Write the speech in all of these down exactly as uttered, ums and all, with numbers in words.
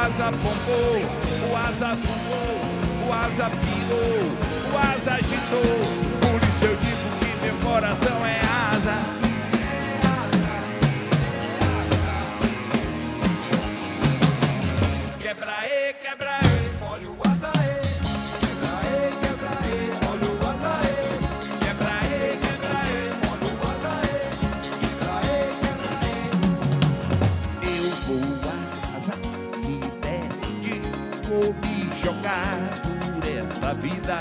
asa bombou, o asa voou, o asa pirou, o asa agitou. Por isso eu digo que meu coração é asa. Quebra e quebra e, olha o asa e. Quebra e quebra e, olha o asa e. Quebra e quebra e, olha o asa e. Quebra e quebra e. Eu vou asa e decidi, vou me jogar por essa vida.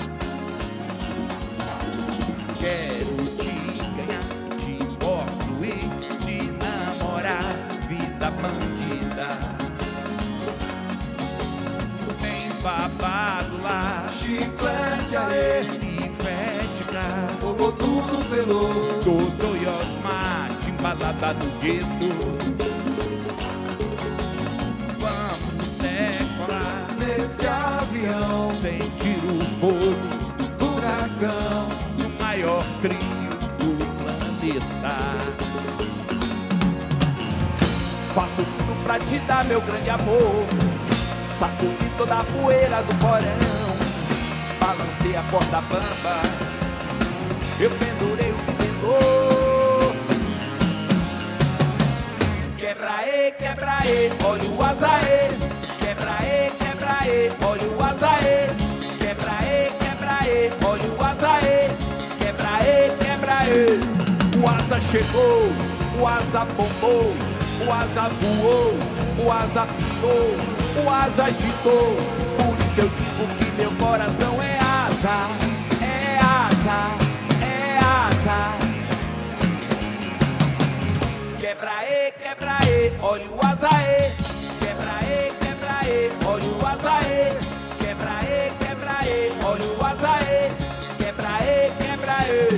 Quero te ganhar, te possuir, te namorar, vida bandida. Babado lá, Chiclete aê, Ifética, jogou tudo pelo Dodô e Osmar, embalada no gueto. Vamos decolar nesse avião, sentir o fogo do furacão, do maior trio do planeta. Faço tudo pra te dar meu grande amor. Sacudi toda a poeira do porão, balancei a corda bamba, eu pendurei o pendor. Quebra e quebra e, olha o azaê. Quebra e quebra e, olha o azaê. Quebra e quebra e, olha o azaê. Quebra e quebra e. O asa chegou, o asa bombou, o asa voou, o asa picou, o asa agitou. Por isso eu digo que meu coração é asa, é asa, é asa. Quebra e quebra e, olha o azaê. Quebra e quebra e, olha o azaê. Quebra e quebra e, olha o azaê. Quebra e quebra e.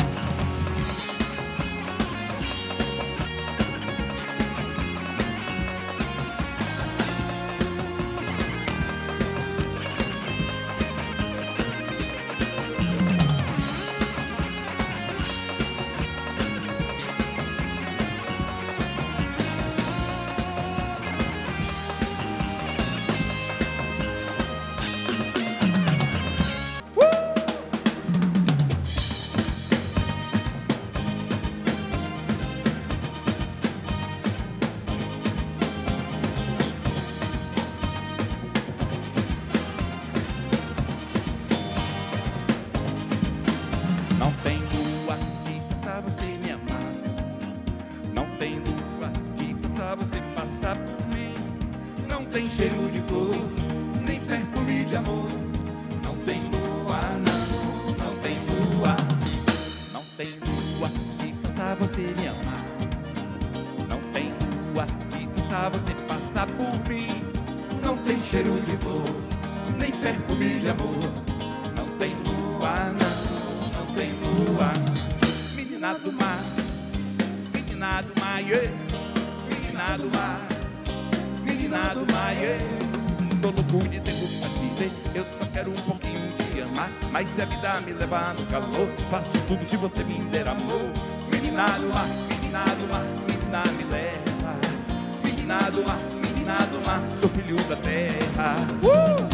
Não tem lua que faça você me amar. Não tem lua que faça você passar por mim. Não tem cheiro de flor, nem perfume de amor. Não tem lua, não, não tem lua. Não tem lua que faça você me amar. Não tem lua que faça você passar por mim. Não tem cheiro de flor, nem perfume de amor. Não tem lua, não. Tem lua, menina do mar, menina do mar, yeah. Menina do mar, menina do mar, yeah. Tô louco de tempo pra te ver, eu só quero um pouquinho de amar. Mas se a vida me levar no calor, faço tudo se você me der amor. Menina do mar, menina do mar, menina me leva. Menina do mar, menina do mar, sou filho da terra. Uh!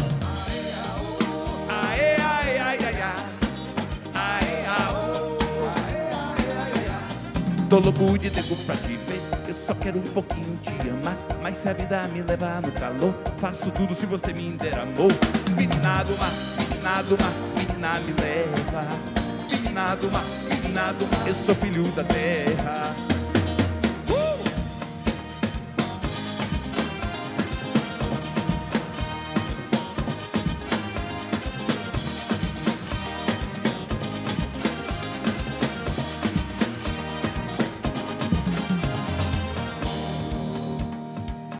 Aê, aê, aê, aê, aê. Tô louco de tempo pra te ver, eu só quero um pouquinho te amar. Mas se a vida me levar no calor, faço tudo se você me der amor. Menina do mar, menina do mar, menina me leva. Menina do mar, menina do mar, eu sou filho da terra.